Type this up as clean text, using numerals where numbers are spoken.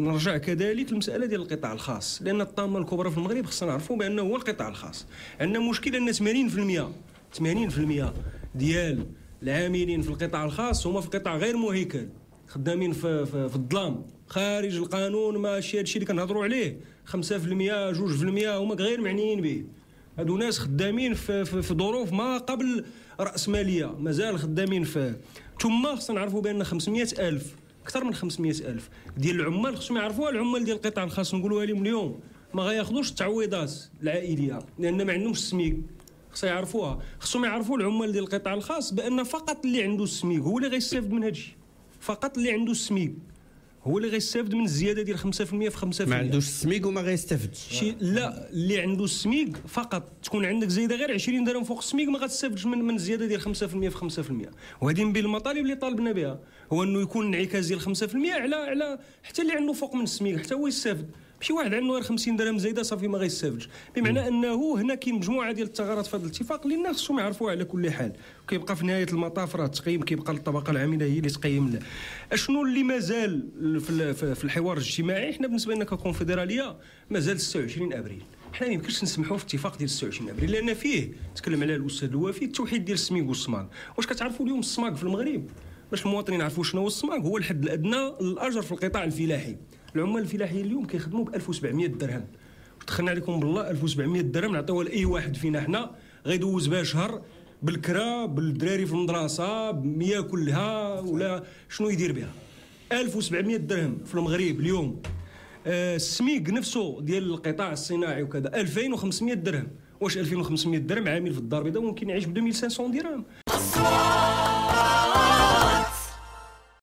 نرجع كذلك للمساله ديال القطاع الخاص، لان الطامه الكبرى في المغرب خصنا نعرفوا بانه هو القطاع الخاص. عندنا مشكل ان 80% ديال العاملين في القطاع الخاص هما في القطاع غير مهيكل، خدامين في الظلام خارج القانون. ماشي هادشي اللي كنهضروا عليه 5% 2% هما غير معنيين به. هادو ناس خدامين في ظروف ما قبل رأسمالية، مازال خدامين ثم خصنا نعرفوا بان 500,000 اكثر من 500,000 ديال العمال خصهم يعرفوها. العمال ديال القطاع الخاص نقولوها لهم اليوم ما غياخذوش التعويضات العائليه لان ما عندهمش السميك، خصهم يعرفوها. خصهم يعرفوا العمال ديال القطاع الخاص بان فقط اللي عنده السميك هو اللي غيستافد من هادشي، فقط اللي عنده السميك هو اللي غيستافد من الزياده ديال 5% في 5%. ما عندوش السميك وما غيستافدش. لا، اللي عنده السميك فقط تكون عندك زايده غير 20 درهم فوق السميك ما غتستافدش من الزياده ديال 5% في 5%. وهذه من بين المطالب اللي طالبنا بها، هو انه يكون انعكاس ديال 5% على حتى اللي عنده فوق من السميك حتى هو يستافد. ماشي واحد عنده غير 50 درهم زايده صافي ما غيستافدش. بمعنى انه هنا كاين مجموعه ديال الثغرات في هذا الاتفاق اللي الناس خصهم يعرفوها على كل حال. وكيبقى في نهايه المطاف راه التقييم كيبقى للطبقه العامله هي اللي تقيم له. اشنو اللي مازال في الحوار الاجتماعي؟ حنا بالنسبه لنا ككونفدراليه مازال 26 ابريل. حنا ما يمكنش نسمحوا في اتفاق ديال 26 ابريل لان فيه تكلم على الاستاذ الوفي التوحيد ديال السميك والصماغ. واش كتعرفوا اليوم الصماغ في المغرب؟ باش المواطنين يعرفوا شنو هو الصماغ، هو الحد الادنى للاجر في القطاع الفلاحي. العمال الفلاحيين اليوم كيخدموا ب 1700 درهم. دخلنا عليكم بالله 1700 درهم نعطيوها لاي واحد فينا حنا غيدوز بها شهر بالكرا بالدراري في المدرسه ياكلها ولا شنو يدير بها. 1700 درهم في المغرب اليوم. السميك نفسه ديال القطاع الصناعي وكذا 2500 درهم. واش 2500 درهم عامل في الدار البيضاء ممكن يعيش ب 2500 درهم؟